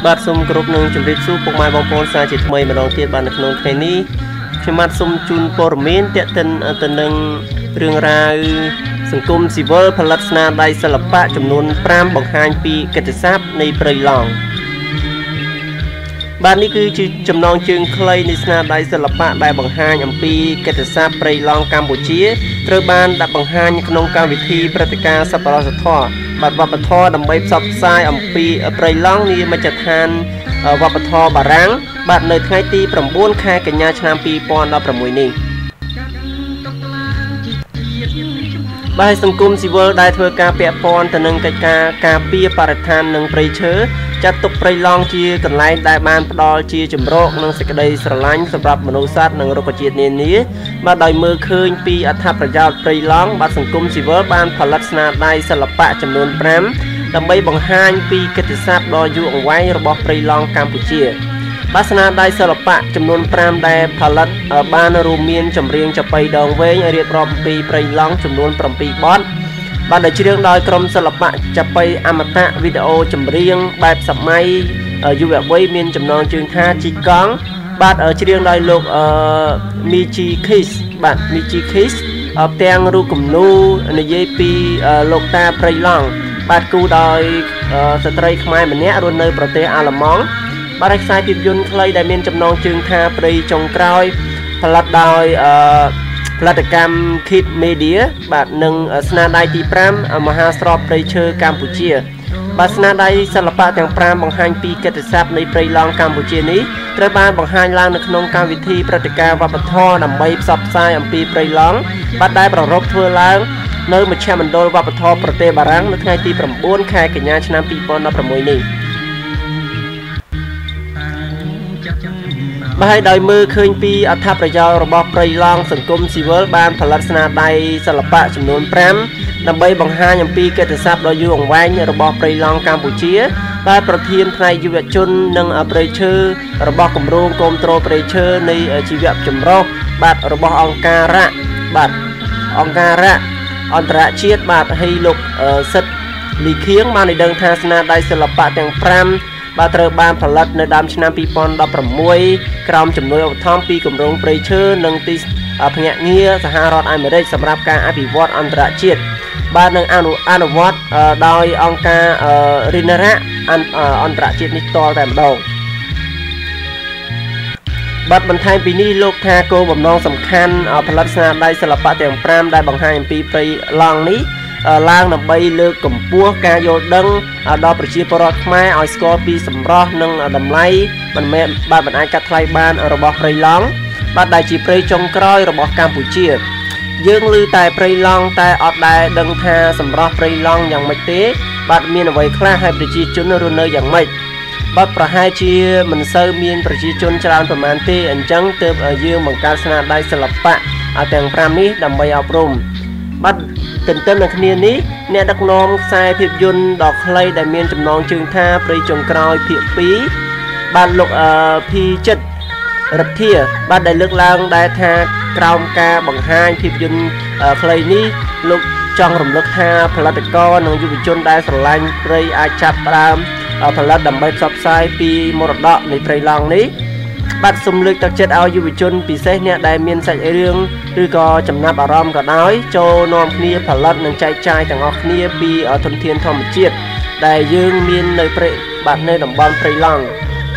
បាទសូមគោរពនឹងជម្រាបសួរពុកម៉ែបងប្អូនសាជាថ្មីម្ដងទៀតបាទនៅក្នុងថ្ងៃនេះខ្ញុំបាទសូមជូនព័ត៌មានទាក់ទិនទៅនឹងរឿងរ៉ាវសង្គមស៊ីវិលផលិតស្នាដៃសិល្បៈចំនួន5បង្ហាញពីកិត្តិយសនៃព្រៃឡង់បាទនេះគឺជាចំណងជើងខ្លីនៃស្នាដៃសិល្បៈដែលបង្ហាញអំពីកិត្តិយសព្រៃឡង់កម្ពុជាត្រូវបានដាក់បង្ហាញក្នុងកម្មវិធីព្រឹត្តិការណ៍សប្បុរសធម៌បាទវប្បធម៌ដើម្បីផ្សព្វផ្សាយអំពីព្រៃឡង់នាមជ្ឈដ្ឋានវប្បធម៌បារាំងបាទនៅថ្ងៃទី9ខែកញ្ញាឆ្នាំ2016នេះបាទសង្គមស៊ីវិលដែលធ្វើការពាក់ព័ន្ធទៅនឹងកិច្ចការការពារបរិស្ថាននិងព្រៃឈើចាត់ទុកព្រៃឡង់ជាកន្លែងដែលបានផ្ដល់ជាជំរកនិងសេចក្តីស្រឡាញ់សម្រាប់មនុស្សសត្វនិងរុក្ខជាតិនានាបាទដោយមើលឃើញពីអត្ថប្រយោជន៍ព្រៃឡង់បាទសង្គមស៊ីវិលបានផលិតស្នាដៃសិល្បៈចំនួន5ដើម្បីបង្ហាញពីកិត្តិយសដ៏យូរអង្វែងរបស់ព្រៃឡង់កម្ពុជាបាទស្នាដៃសិល្បៈចំនួន5ដែលផលិតបានរួមមានចម្រៀងចាប៉ីដងវែងរៀបរាប់ពីព្រៃឡង់ចំនួន7បទបាទដែលច្រៀងដោយក្រុមសិល្បៈចាប៉ីអមតៈវីដេអូចម្រៀងបែបសម័យយុវវ័យមានចំណងជើងថាជីកង់បាទច្រៀងដោយលោកMichi Kiss បាទ Michi Kiss ទាំងរូបគំនូរនិយាយពីលោកតាព្រៃឡង់បាទគូដោយស្ត្រីខ្មែរម្នាក់រស់នៅប្រទេសអាល្លឺម៉ង់បាទខ្សែភាពយន្តខ្លីដែលមានចំណងជើងថាព្រៃចុងក្រោយផលិតដោយផលិតកម្ម Kid Media បាទនិងស្នាដៃទី5មហាស្រពព្រៃឈើកម្ពុជាបាទស្នាដៃសិល្បៈទាំង5បង្ហាញពីកិត្តិយសនៃព្រៃឡង់កម្ពុជានេះត្រូវបានបង្ហាញឡើងនៅក្នុងកម្មវិធីព្រឹត្តិការណ៍វប្បធម៌ដើម្បីផ្សព្វផ្សាយអំពីព្រៃឡង់បាទដែលប្រារព្ធធ្វើឡើងនៅមជ្ឈមណ្ឌលវប្បធម៌ប្រទេសបារាំងនៅថ្ងៃទី9ខែកញ្ញាឆ្នាំ2016នេះបាទដោយមើលឃើញពីអត្ថប្រយោជន៍របស់ព្រៃឡង់សង្គមស៊ីវិលបានផលិតស្នាដៃសិល្បៈចំនួន5ដើម្បីបង្ហាញអំពីកិត្តិយសដ៏យូរអង្វែងរបស់ព្រៃឡង់កម្ពុជាដែលប្រធានផ្នែកយុវជននិងព្រៃឈើរបស់គម្រោងគាំទ្រព្រៃឈើនៃជីវៈចម្រុះបាទរបស់អង្គការអន្តរជាតិបាទហើយលោកសិទ្ធលីខៀងបានឲ្យដឹងថាស្នាដៃសិល្បៈទាំង5បាទត្រូវបានផលិតនៅដើមឆ្នាំ2016ក្រោមជំនួយឧបត្ថម្ភពីគម្រោងព្រៃឈើនិងទីភ្នាក់ងារសហរដ្ឋអាមេរិកសម្រាប់ការអភិវឌ្ឍអន្តរជាតិបាទនឹងអនុវត្តដោយអង្គការរិនរៈអន្តរជាតិនេះផ្ទាល់តែម្ដងបាទបន្ថែមពីនេះលោកថាគោលបំណងសំខាន់ផលិតស្នាដៃសិល្បៈទាំង5ដែលបង្ហាញអំពីព្រៃឡង់នេះឡើងដើម្បីលើកកម្ពស់ការយល់ដឹងដល់ប្រជាពលរដ្ឋខ្មែរឲ្យស្គាល់ពីសម្រស់និងតម្លៃមិនអាចកាត់ថ្លៃបានរបស់ព្រៃឡង់បាទដែលជាព្រៃចុងក្រោយរបស់កម្ពុជាយើងឮតែព្រៃឡង់តែអត់ដែលដឹងថាសម្រស់ព្រៃឡង់យ៉ាងម៉េចទេបាទមានអ្វីខ្លះហើយប្រជាជនរស់នៅយ៉ាងម៉េចបាទប្រហែលជាមិនសូវមានប្រជាជនច្រើនប្រហែលទេអញ្ចឹងទើបយើងបង្កើតស្នាដៃសិល្បៈទាំង5នេះដើម្បីអប់រំបាទទន្ទឹមនឹងគ្នានេះអ្នកដឹកនាំខ្សែភាពយន្តដ៏ខ្លីដែលមានចំណងជើងថាព្រៃចុងក្រោយភាគ2បាទលោកភីចិត្តរិទ្ធាបាទដែលលើកឡើងដែរថាក្រោមការបង្ហាញភាពយន្តខ្លីនេះលោកចង់រំលឹកថាផលិតករនិងយុវជនដែលស្រឡាញ់ព្រៃអាចចាប់ផ្ដើមផលិតដើម្បីផ្សព្វផ្សាយពីមរតកនៃព្រៃឡង់នេះបាទសូមលើកទឹកចិត្តឲ្យយុវជនពិសេសអ្នកដែលមានសាច់រឿងឬក៏ចំណាប់អារម្មណ៍ក៏ដោយចូលនាំគ្នាផលិតនិងចែកចាយទាំងអស់គ្នាពីធនធានធម្មជាតិដែលយើងមាននៅព្រៃបាទនៅតំបន់ព្រៃឡង់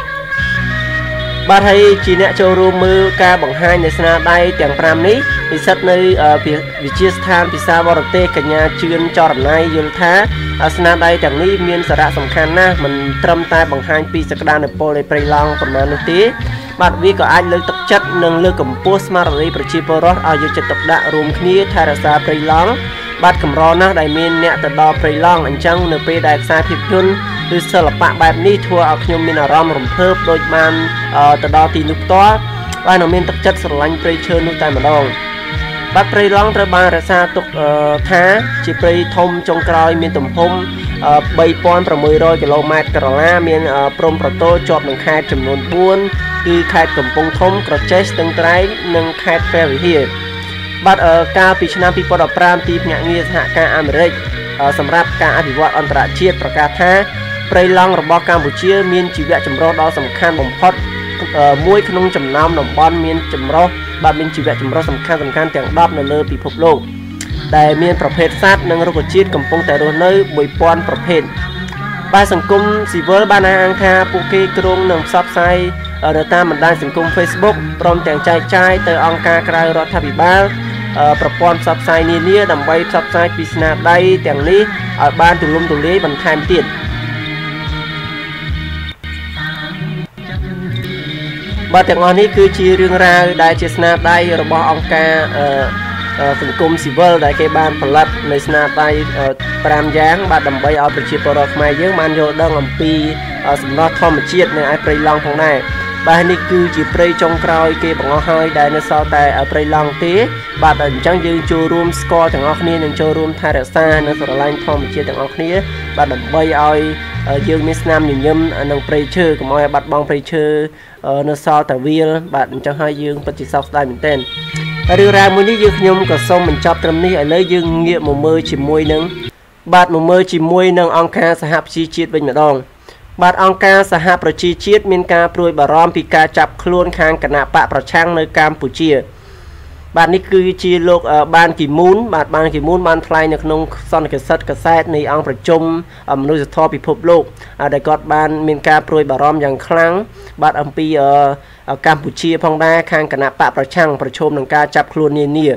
បាទហើយជាអ្នកចូលរួមមើលការបង្ហាញនៃស្នាដៃទាំង5នេះនិស្សិតនៅវិទ្យាស្ថានភាសាបរទេសកញ្ញាជឿនចរណៃយល់ថាស្នាដៃទាំងនេះមានសារៈសំខាន់ណាស់មិនត្រឹមតែបង្ហាញពីសក្តានុពលនៃព្រៃឡង់ប៉ុណ្ណោះនោះទេបាទវាក៏អាចលើកទឹកចិត្តនិងលើកកម្ពស់ស្មារតីប្រជាពលរដ្ឋឲ្យយកចិត្តទុកដាក់រួមគ្នាថែរក្សាព្រៃឡង់បាទកម្រណាស់ដែលមានអ្នកទៅដល់ព្រៃឡង់អញ្ចឹងនៅពេលដែលខ្សែភាពយន្តឬសិល្បៈបែបនេះធ្វើឲ្យខ្ញុំមានអារម្មណ៍រំភើបដូចបានទៅដល់ទីនោះផ្ទាល់ហើយនឹងមានទឹកចិត្តស្រឡាញ់ព្រៃឈើនោះតែម្ដងបាទព្រៃឡង់ត្រូវបានរក្សាទុកថាជាព្រៃធំចុងក្រោយមានទំហំ3600គីឡូម៉ែត្រក្រឡាមានព្រំប្រទល់ជាប់នឹងខេត្តចំនួន4គឺខេត្តកំពង់ធំក្រចេះស្ទឹងត្រែងនិងខេត្តព្រះវិហារបាទកាលពីឆ្នាំ2015ទីភ្នាក់ងារសហការអាមេរិកសម្រាប់ការអភិវឌ្ឍអន្តរជាតិប្រកាសថាព្រៃឡង់របស់កម្ពុជាមានជីវៈចម្រុះដ៏សំខាន់បំផុតមួយក្នុងចំណោមតំបន់មានចម្រុះបាទមានជីវៈចម្រុះសំខាន់ទាំង10នៅលើពិភពលោកដែលមានប្រភេទសត្វនិងរុក្ខជាតិកំពុងតែរស់នៅ 1000 ប្រភេទបាទសង្គមស៊ីវិលបានអះអាងថាពួកគេគ្រោងនឹងផ្សព្វផ្សាយនៅតាមបណ្ដាញសង្គម Facebook ព្រមទាំងចែកចាយទៅអង្គការក្រៅរដ្ឋាភិបាលប្រព័ន្ធផ្សព្វផ្សាយនានាដើម្បីផ្សព្វផ្សាយពីស្នាដៃទាំងនេះឲ្យបានទូលំទូលាយបន្ថែមទៀតបាទទាំងអស់នេះគឺជារឿងរ៉ាវដែលជាស្នាដៃរបស់អង្គការសង្គមស៊ីវិលដែលគេបានផលិតនៅស្នាដៃ5យ៉ាងបាទដើម្បីឲ្យប្រជាពលរដ្ឋខ្មែរយើងបានយល់ដឹងអំពីសំណើធម្មជាតិនៅឯព្រៃឡង់ផងដែរបាទនេះគឺជាព្រៃចុងក្រោយគេបង្អស់ហើយដែលនៅសល់តែព្រៃឡង់ទេបាទអញ្ចឹងយើងចូលរួមស្គាល់ទាំងអស់គ្នានិងចូលរួមថែរក្សានិងស្រឡាញ់ធម្មជាតិទាំងអស់គ្នាបាទដើម្បីឲ្យយើងមានស្នាមញញឹមនឹងព្រៃឈើកុំឲ្យបាត់បង់ព្រៃឈើនៅសល់តែវាលបាទអញ្ចឹងហើយយើងពិតជាសោកស្ដាយមែនទែនរឿងរ៉ាវមួយនេះខ្ញុំក៏សូមបញ្ចប់ត្រឹមនេះឥឡូវយើងងាកមកមើលជាមួយនឹងអង្គការសហប្រជាជាតិវិញម្ដងបាទអង្គការសហប្រជាជាតិមានការព្រួយបារម្ភពីការចាប់ខ្លួនខាងគណៈបកប្រឆាំងនៅកម្ពុជាបាទនេះគឺជាលោកបានគីមូនបានថ្លែងនៅក្នុងសន្និសីទកាសែតនៃអង្គប្រជុំមនុស្សធម៌ពិភពលោកដែលគាត់បានមានការព្រួយបារម្ភយ៉ាងខ្លាំងបាទអំពីកម្ពុជាផងដែរខាងគណៈបកប្រឆាំងប្រឈមនឹងការចាប់ខ្លួននានា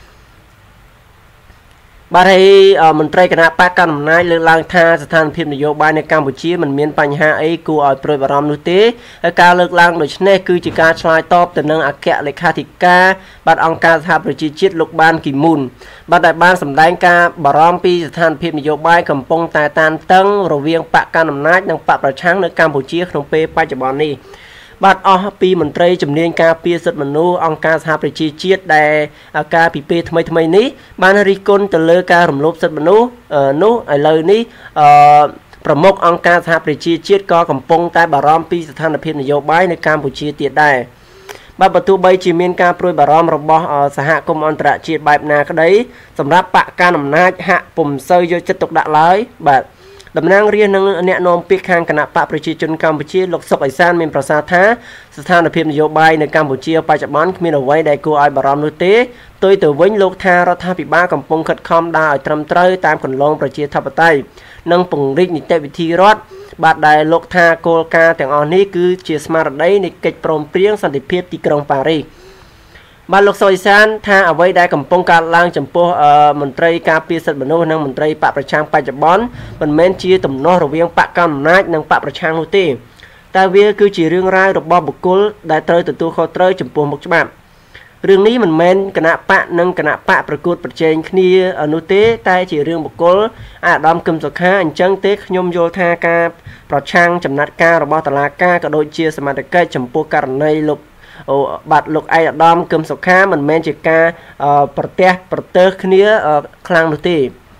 បាទហើយមន្ត្រីគណៈបកកណ្ដាលអំណាចលើកឡើងថាស្ថានភាពនយោបាយនៅកម្ពុជាមិនមានបញ្ហាអីគួរឲ្យព្រួយបារម្ភនោះទេហើយការលើកឡើងដូចនេះគឺជាការឆ្លើយតបទៅនឹងអគ្គលេខាធិការបាទអង្គការសហប្រជាជាតិលោកបានគីមូនបាទដែលបានសម្ដែងការបារម្ភពីស្ថានភាពនយោបាយកំពុងតែតានតឹងរវាងបកកណ្ដាលអំណាចនិងបកប្រឆាំងនៅកម្ពុជាក្នុងពេលបច្ចុប្បន្ននេះបាទអស់ពីមន្ត្រីជំនាញការពារសិទ្ធិមនុស្សអង្គការសហប្រជាជាតិដែលការពីពេលថ្មីនេះបានរិះគន់ទៅលើការរំលោភសិទ្ធិមនុស្សនោះឥឡូវនេះប្រមុខអង្គការសហប្រជាជាតិក៏កំពុងតែបារម្ភពីស្ថានភាពនយោបាយនៅកម្ពុជាទៀតដែរបាទបើទោះបីជាមានការព្រួយបារម្ភរបស់សហគមន៍អន្តរជាតិបែបណាក្តីសម្រាប់បកកណ្ដាលអំណាចហាក់ពុំសូវយកចិត្តទុកដាក់ឡើយបាទតំណាងរាស្ត្រនឹងអ្នកនាំពាក្យខាងគណៈបកប្រជាជនកម្ពុជាលោកសុកអេសានមានប្រសាសន៍ថាស្ថានភាពនយោបាយនៅកម្ពុជាបច្ចុប្បន្នគ្មានអ្វីដែលគួរឲ្យបារម្ភនោះទេផ្ទុយទៅវិញលោកថារដ្ឋាភិបាលកំពុងខិតខំដើរឲ្យត្រឹមត្រូវតាមគន្លងប្រជាធិបតេយ្យនិងពង្រីកនីតិវិធីរដ្ឋបាទដែលលោកថាគោលការណ៍ទាំងអស់នេះគឺជាស្មារតីនៃកិច្ចព្រមព្រៀងសន្តិភាពទីក្រុងប៉ារីសបាទលោកសុកអេសានថាអ្វីដែលកំពុងកើតឡើងចំពោះមន្ត្រីការពារសិទ្ធិមនុស្សនិងមន្ត្រីបកប្រឆាំងបច្ចុប្បន្នមិនមែនជាទំនាស់រវាងបកកណ្ដាលអំណាចនិងបកប្រឆាំងនោះទេតែវាគឺជារឿងរ៉ាវរបស់បុគ្គលដែលត្រូវទទួលខុសត្រូវចំពោះមុខច្បាប់រឿងនេះមិនមែនគណៈបកនិងគណៈបកប្រកួតប្រជែងគ្នានោះទេតែជារឿងបុគ្គលអាដាមកឹមសុខាអញ្ចឹងទេខ្ញុំយល់ថាការប្រឆាំងចំណាត់ការរបស់តុលាការក៏ដូចជាសមត្ថកិច្ចចំពោះករណីលោកបាទលោកឯកឧត្តមកឹមសុខាមិនមែនជាការប្រទើសគ្នាខ្លាំងនោះទេ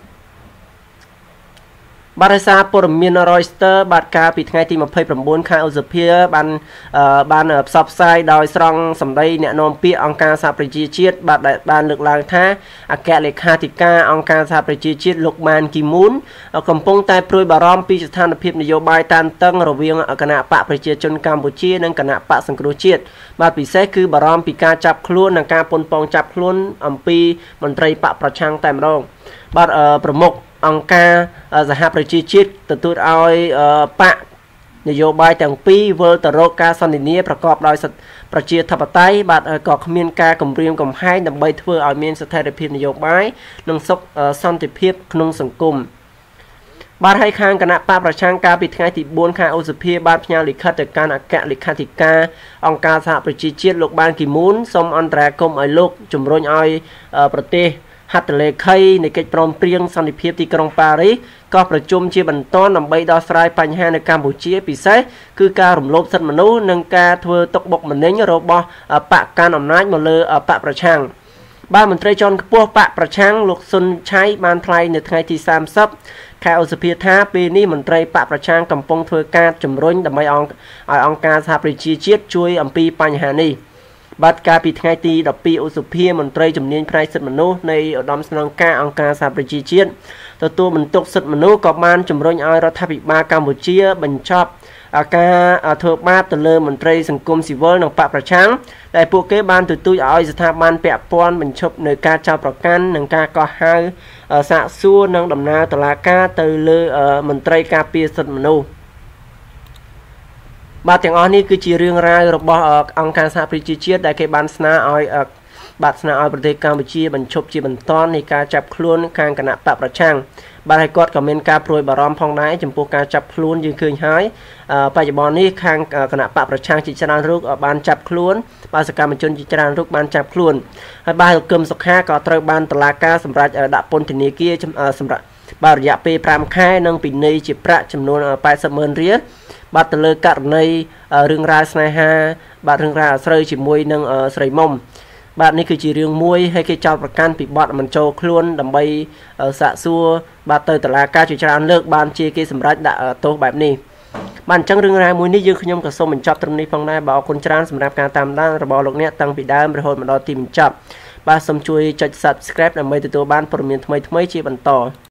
បាទដោយសារព័ត៌មាន Reuters បាទកាលពីថ្ងៃទី29ខែឧសភាបានផ្សព្វផ្សាយដោយស្រង់សម្ដីអ្នកនាំពាក្យអង្គការសហប្រជាជាតិបាទដែលបានលើកឡើងថាអគ្គលេខាធិការអង្គការសហប្រជាជាតិលោកបានគីមូនកំពុងតែព្រួយបារម្ភពីស្ថានភាពនយោបាយតានតឹងរវាងគណៈបកប្រជាជនកម្ពុជានិងគណៈបកសង្គ្រោះជាតិបាទពិសេសគឺបារម្ភពីការចាប់ខ្លួននិងការប៉ុនប៉ងចាប់ខ្លួនអំពីមន្ត្រីបកប្រឆាំងតែម្ដងបាទប្រមុខអង្គការសហប្រជាជាតិទទូចឲ្យបកនយោបាយទាំងពីរវិលទៅរកការសន្ទនាប្រកបដោយប្រជាធិបតេយ្យបាទក៏គ្មានការគំរាមកំហែងដើម្បីធ្វើឲ្យមានស្ថិរភាពនយោបាយនិងសុខសន្តិភាពក្នុងសង្គមបាទហើយខាងគណៈបកប្រឆាំងកាលពីថ្ងៃទី4ខែឧសភាបានផ្ញើលិខិតទៅកាន់អគ្គលេខាធិការអង្គការសហប្រជាជាតិលោកបានគីមូនសូមអន្តរាគមន៍ឲ្យលោកជំរុញឲ្យប្រទេសហត្ថលេខីនៃកិច្ចព្រមព្រៀងសន្តិភាពទីក្រុងប៉ារីសក៏ប្រជុំជាបន្តដើម្បីដោះស្រាយបញ្ហានៅកម្ពុជាពិសេសគឺការរំលោភសិទ្ធិមនុស្សនិងការធ្វើទុកបុកម្នេញរបស់បកកាន់អំណាចមកលើបកប្រឆាំងបាទមន្ត្រីជាន់ខ្ពស់បកប្រឆាំងលោកស៊ុនឆៃបានថ្លែងនៅថ្ងៃទី30ខែឧសភាថាពេលនេះមន្ត្រីបកប្រឆាំងកំពុងធ្វើការជំរុញដើម្បីឲ្យអង្គការសហប្រជាជាតិជួយអំពីបញ្ហានេះបាទកាលពីថ្ងៃទី12ឧសភាមន្ត្រីជំនាញផ្នែកសិទ្ធិមនុស្សនៃឧត្តមស្នងការអង្គការសហប្រជាជាតិទទួលបន្ទុកសិទ្ធិមនុស្សក៏បានជំរុញឲ្យរដ្ឋាភិបាលកម្ពុជាបញ្ចប់ការធ្វើបាបទៅលើមន្ត្រីសង្គមស៊ីវិលនិងបកប្រឆាំងដែលពួកគេបានទទូចឲ្យស្ថាប័នពាក់ព័ន្ធបញ្ឈប់នៅការចោទប្រកាន់និងការកោះហៅសាកសួរនិងដំណើរតុលាការទៅលើមន្ត្រីការពារសិទ្ធិមនុស្សបាទទាំងអស់នេះគឺជារឿងរ៉ាវរបស់អង្គការសហប្រជាជាតិដែលគេបានស្នើឲ្យប្រទេសកម្ពុជាបញ្ឈប់ជាបន្តនៃការចាប់ខ្លួនខាងគណៈបកប្រឆាំងបាទហើយគាត់ក៏មានការព្រួយបារម្ភផងដែរចំពោះការចាប់ខ្លួនយើងឃើញហើយបច្ចុប្បន្ននេះខាងគណៈបកប្រឆាំងជាច្រើនរូបបានចាប់ខ្លួនបាទសកម្មជនជាច្រើនរូបបានចាប់ខ្លួនហើយបាទលោកកឹមសុខាក៏ត្រូវបានតុលាការសម្រេចដាក់ពន្ធនាគារសម្រាប់បាទរយៈពេល5ខែនិងពិន័យជាប្រាក់ចំនួន80,000 រៀលបាទទៅលើករណីរឿងរ៉ាវស្នេហាបាទរឿងរ៉ាវអាស្រូវជាមួយនឹងស្រីមុំបាទនេះគឺជារឿងមួយហើយគេចោទប្រកាន់ពីបទមិនចូលខ្លួនដើម្បីសាកសួរបាទទៅតុលាការជាច្រើនលើកបានជាគេសម្រេចដាក់ទោសបែបនេះបាទអញ្ចឹងរឿងរ៉ាវមួយនេះយើងខ្ញុំក៏សូមបញ្ចប់ត្រឹមនេះផងដែរបាទអរគុណច្រើនសម្រាប់ការតាមដានរបស់លោកអ្នកតាំងពីដើមរហូតមកដល់ទីបញ្ចប់បាទសូមជួយចុច Subscribe ដើម្បីទទួលបានព័ត៌មានថ្មីៗជាបន្ត